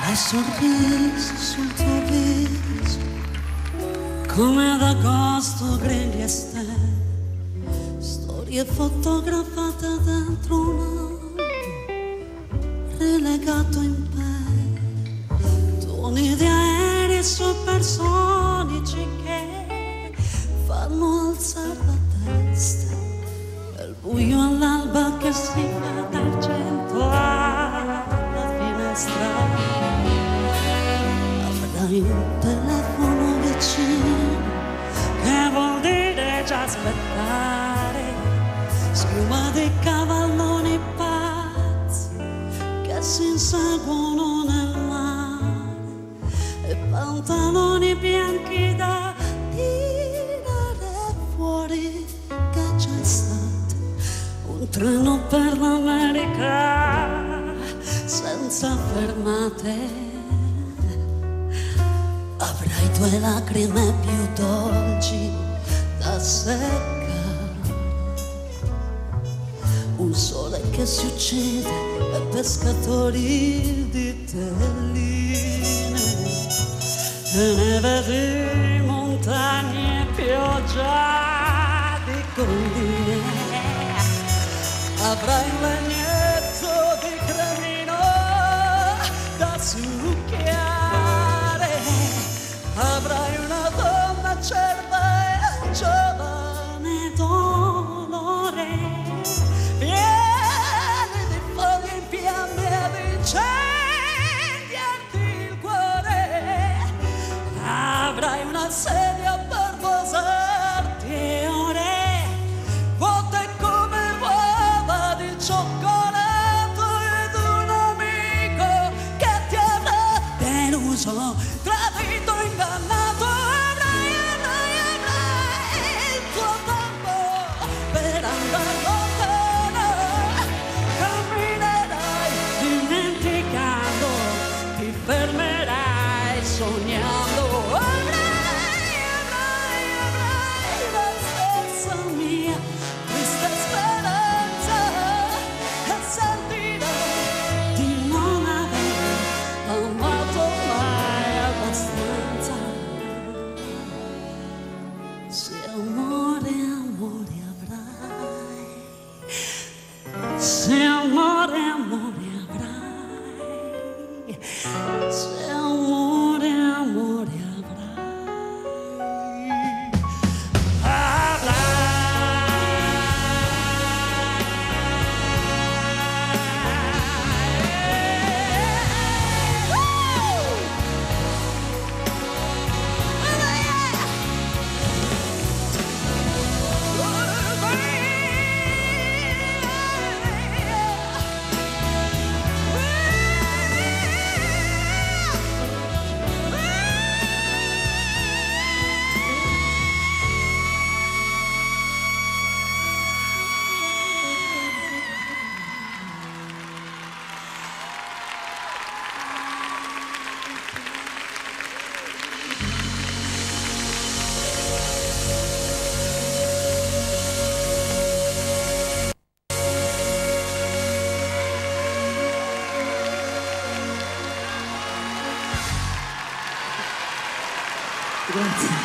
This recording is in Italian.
Hai sorriso sul tuo viso come ad agosto grigli e stelle, storie fotografate dentro un album relegato in pelle, tuoni di aerei supersonici che fanno alzare la testa, e il buio all'alba che si fa d'argento alla finestra. Avrai un telefono vicino, che vuol dire già aspettare, schiuma di cavalloni pazzi che si inseguono nel mare, e pantaloni bianchi da tirare fuori, che c'è stato un treno per l'America senza fermate. Avrai due lacrime più dolci da seccare, un sole che si uccide e pescatori di telline, e neve di montagne e pioggia di colline. Avrai un legnetto di cremino da succhiare, avrai una donna acerba e giovane dolore, piene di foglie in fiamme ad incendiarti il cuore. Avrai una sedia per posarti ore, vuote come uova di cioccolato, ed un amico che ti avrà deluso, tradito, ingannato. Avrai il tuo tempo per andare lontano, camminerai dimenticando, ti fermerai sognando. Avrai la stessa mia triste speranza, e sentirai di non aver amato mai abbastanza. Se amore, amore avrai, se amore, amore avrai, se amore, amore avrai, grazie.